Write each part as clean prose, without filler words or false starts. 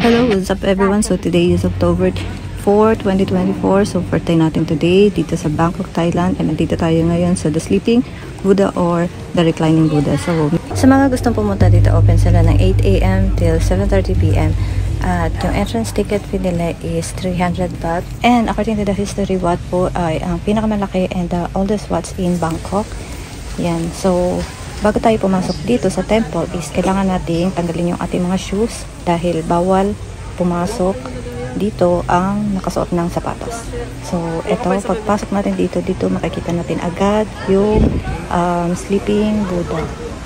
Hello, what's up everyone? So today is October 4, 2024. So birthday natin today dito sa Bangkok, Thailand. And nandito tayo ngayon sa The Sleeping Buddha or The Reclining Buddha. So sa mga gustong pumunta dito, open sila ng 8 AM till 7:30 PM. At yung entrance ticket fee nila is 300 baht. And according to the history, Wat po ay ang pinakamalaki and the oldest Wats in Bangkok. Yan. So bago tayo pumasok dito sa temple is kailangan nating tanggalin yung ating mga shoes dahil bawal pumasok dito ang nakasuot ng sapatos. So ito, pagpasok natin dito makikita natin agad yung Sleeping Buddha.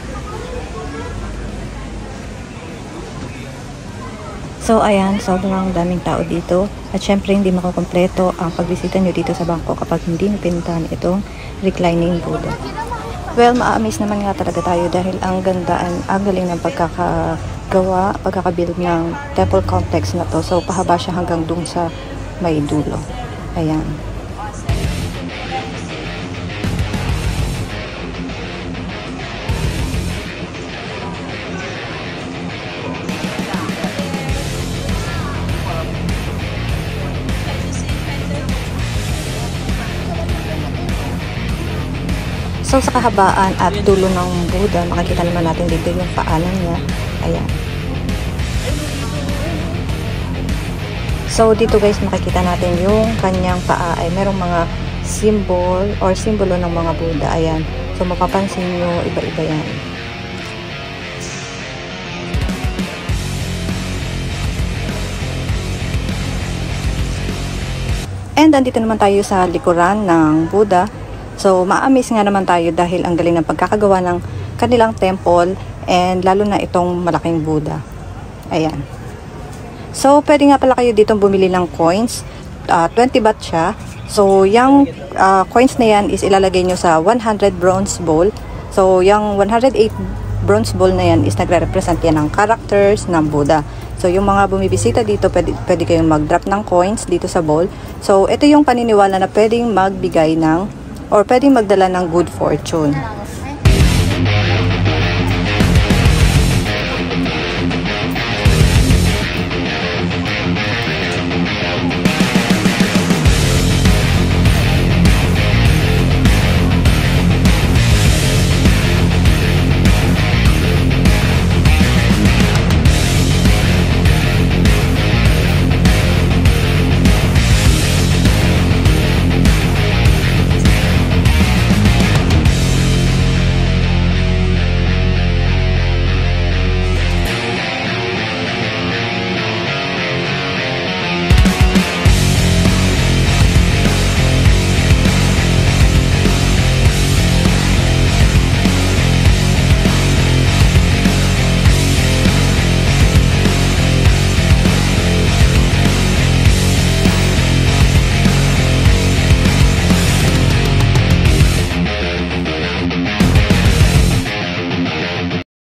So ayan, sobrang daming tao dito at syempre hindi makukompleto ang pagbisita nyo dito sa Bangkok kapag hindi nyo pinuntahan itong Reclining Buddha. Well, ma-amaze naman nga talaga tayo dahil ang ganda, ang galing ng pagkakabuild ng temple complex na to. So, pahaba siya hanggang dun sa may dulo. Ayan. So sa kahabaan at dulo ng Buddha, makikita naman natin dito yung paanan niya. Ayan. So dito guys, makikita natin yung kanyang paa ay merong mga symbol or simbolo ng mga Buddha. Ayan. So mapapansin nyo, iba-iba yan. And andito naman tayo sa likuran ng Buddha. So, ma-amaze nga naman tayo dahil ang galing ng pagkakagawa ng kanilang temple and lalo na itong malaking Buddha. Ayan. So, pwede nga pala kayo dito bumili ng coins. 20 baht siya. So, yung coins na yan is ilalagay nyo sa 100 bronze bowl. So, yung 108 bronze bowl na yan is nagre-represent yan ng characters ng Buddha. So, yung mga bumibisita dito, pwede kayong mag-drop ng coins dito sa bowl. So, ito yung paniniwala na pwedeng magbigay ng or pwedeng magdala ng good fortune.